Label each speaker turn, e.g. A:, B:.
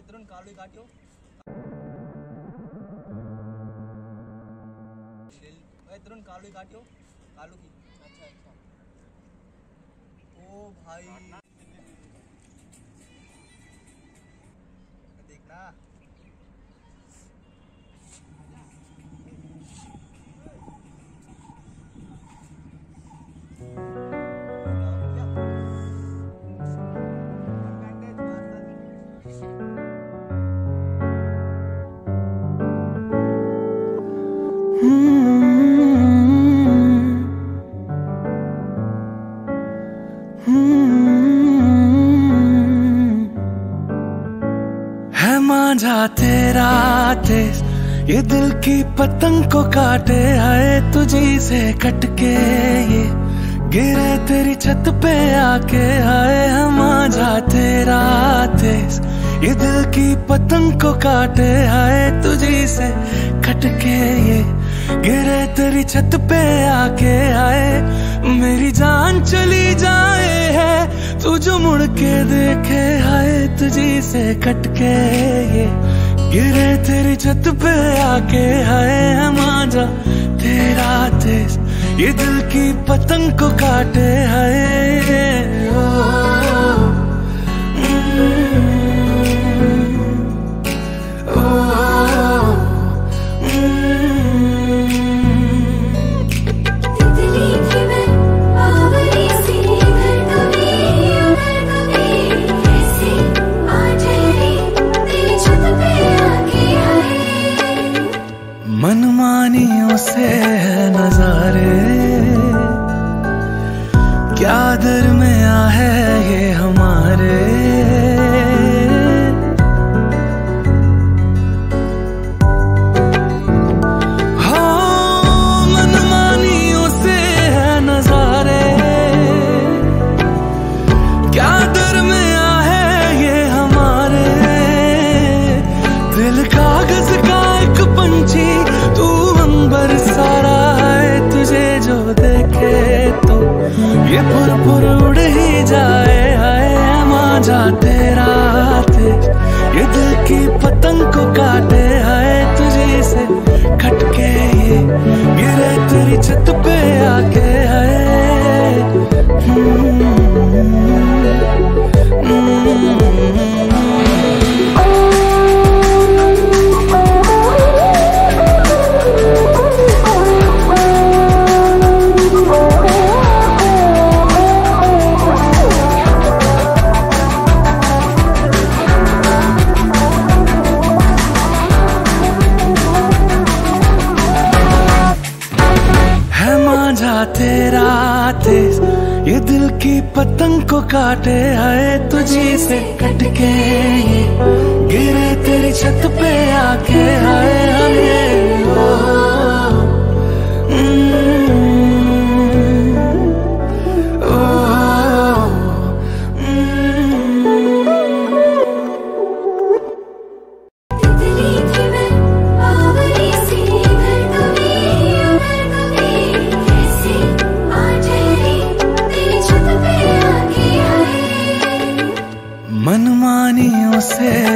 A: इधरून कालू काटियो इधरून कालू काटियो कालू की। अच्छा अच्छा। ओ भाई देखना
B: है मांझा तेरा तेज ये दिल की पतंग को काटे, आए तुझी से कटके ये गिरे तेरी छत पे आके। आए है मांझा तेरा तेज ये दिल की पतंग को काटे, आए तुझी से कटके ये गिरे तेरी छत पे आके। आए मेरी जान चली जाए है तू जो मुड़ के देखे, आए तुझी से कटके ये गिरे तेरी छत पे आके। आए है मांझा तेरा तेज ये दिल की पतंग को काटे, आए ओ मनमानियों से है नजारे, क्या दरमिया है ये हमारे। हाँ मनमानियों से है नजारे, क्या दरमिया है ये हमारे। दिल कागज का एक पंछी तू अंबर सारा है, तुझे जो देखे तो ये फुर उड़ ही जाए। है मांझा तेरा तेज ये दिल की पतंग को काटे, है तुझे से कटके ये गिरे तेरी छत पे आके। तेरा तेज ये दिल की पतंग को काटे, आए तुझी से कटके ये गिरे तेरी छत पे आके। आए हमें मनमानियों से